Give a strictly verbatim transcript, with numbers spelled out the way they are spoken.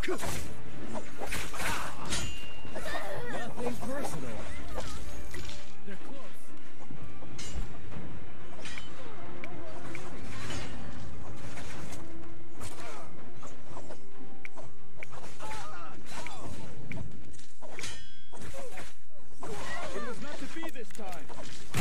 Nothing personal. They're close. It was meant to be this time.